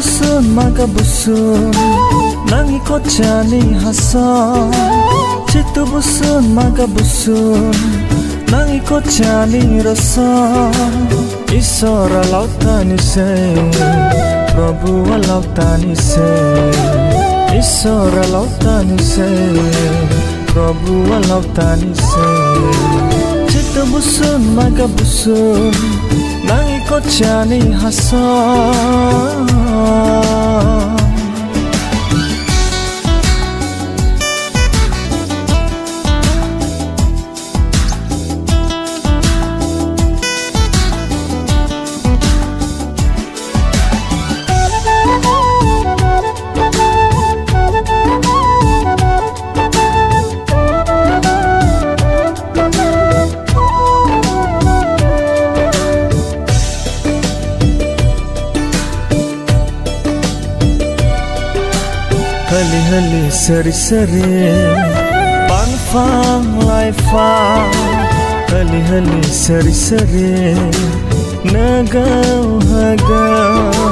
busun maga busun nangi kocani hasa. Citu busun maga busun nangi kocani rasa. Isora lautani se Prabhu lautani se. Isora lautani se Prabhu lautani se. Citu busun maga busun nangi kocani hasa. Hali hali seri seri pan fang lai fang. Hali hali seri seri nagau hagau.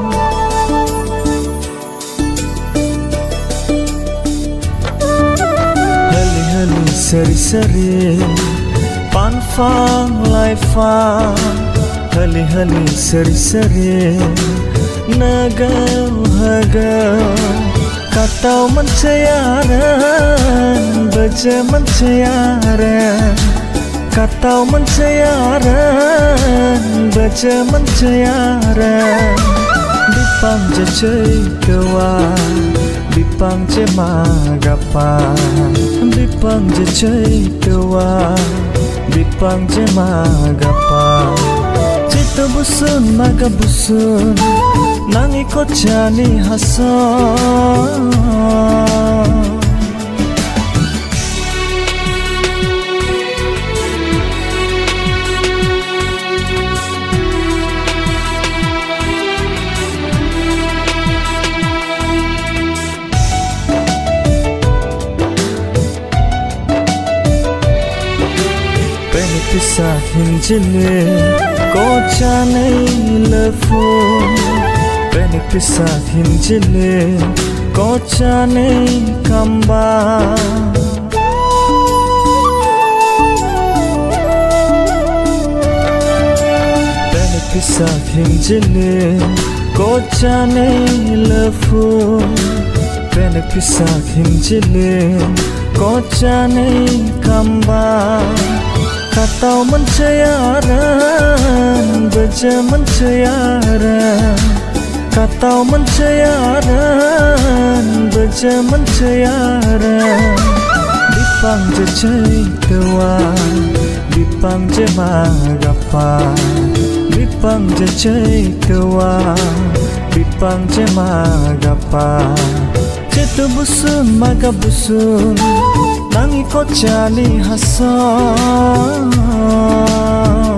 Hali hali seri seri pan fang lai fang. Hali hali seri seri nagau hagau. Katau mencayaran, baca mencayaran. Katau mencayaran, baca mencayaran. Bipang jecai kewa, bipang cemagapa. Bipang jecai kewa, bipang cemagapa. Citu busun maga busun nangi kocani hasa. Peni pisah hinjile kocani lefu. Peni pisah hinjile kocani kamba. Peni pisah hinjile kocani lefu. Peni pisah hinjile kocani kamba. Katau mencayaran, baca mencayaran. Katau mencayaran, baca mencayaran. Bipang jecai kewa, bipang cemagapa. Bipang jecai kewa, bipang cemagapa. Citu busun maga busun nangi kocani hasa.